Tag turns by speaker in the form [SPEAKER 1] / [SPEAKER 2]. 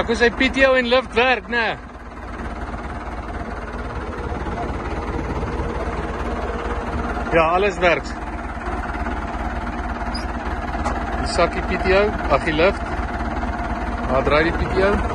[SPEAKER 1] Jaco sy PTO en lift werk, né? Ja, alles werk. Die sakkie PTO, ag die lift. Daar draai die PTO.